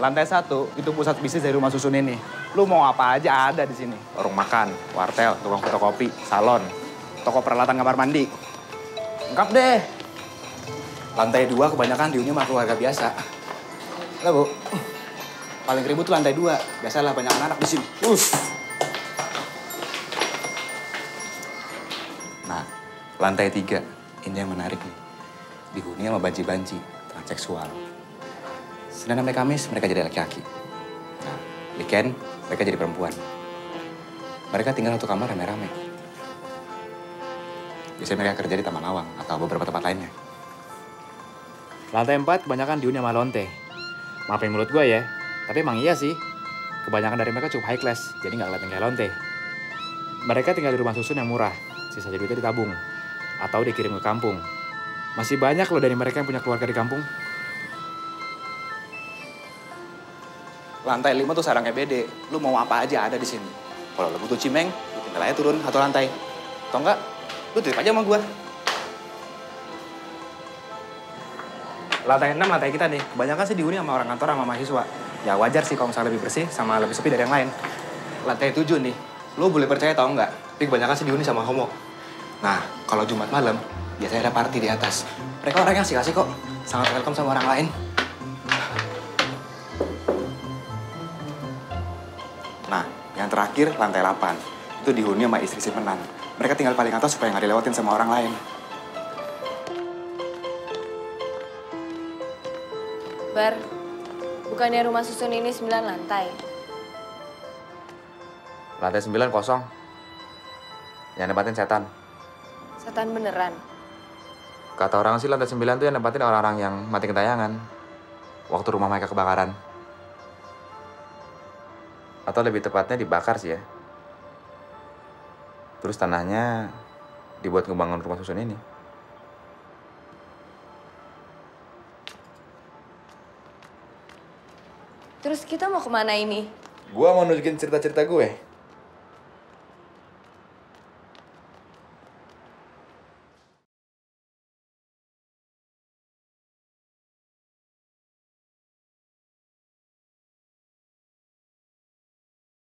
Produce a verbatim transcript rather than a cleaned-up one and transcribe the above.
Lantai satu itu pusat bisnis dari rumah susun ini. Lu mau apa aja ada di sini. Warung makan, wartel, tukang fotokopi, salon, toko peralatan kamar mandi. Lengkap deh. Lantai dua kebanyakan dihuni sama keluarga biasa. Lah, Bu. Paling ribut tuh lantai dua. Biasalah banyak anak di sini. Uff. Nah, lantai tiga. Ini yang menarik nih. Dihuni sama banci-banci, transseksual. Senin sampai Kamis mereka jadi laki-laki. Nah, weekend mereka jadi perempuan. Mereka tinggal satu kamar rame-rame. Biasanya mereka kerja di Taman Lawang atau beberapa tempat lainnya. Lantai empat kebanyakan dihuni sama lonte. Maafin mulut gue ya, tapi emang iya sih. Kebanyakan dari mereka cukup high class, jadi nggak kelihatan kayak lonte. Mereka tinggal di rumah susun yang murah, sisa duitnya ditabung. Atau dikirim ke kampung. Masih banyak loh dari mereka yang punya keluarga di kampung. Lantai lima tuh sarangnya bede. Lu mau apa aja ada di sini. Kalau lu butuh cimeng, lu tinggal aja turun satu lantai. Atau enggak, lu trip aja sama gua. Lantai enam lantai kita nih. Kebanyakan sih dihuni sama orang kantor sama mahasiswa. Ya wajar sih kalau misalnya lebih bersih sama lebih sepi dari yang lain. Lantai tujuh nih. Lu boleh percaya tau enggak? Tapi kebanyakan sih dihuni sama homo. Nah, kalau Jumat malam, biasanya ada party di atas. Mereka orang yang asik-asik kok. Sangat welcome sama orang lain. Nah, yang terakhir lantai delapan. Itu dihuni sama istri simpenan. Mereka tinggal paling atas supaya nggak dilewatin sama orang lain. Bar, bukannya rumah susun ini sembilan lantai? Lantai sembilan kosong. Yang nempatin setan. Setan beneran? Kata orang sih lantai sembilan tuh yang nempatin orang-orang yang mati kentayangan. Waktu rumah mereka kebakaran. Atau lebih tepatnya dibakar sih ya. Terus tanahnya dibuat ngebangun rumah susun ini. Terus kita mau kemana ini? Gua mau nunjukin cerita-cerita gue.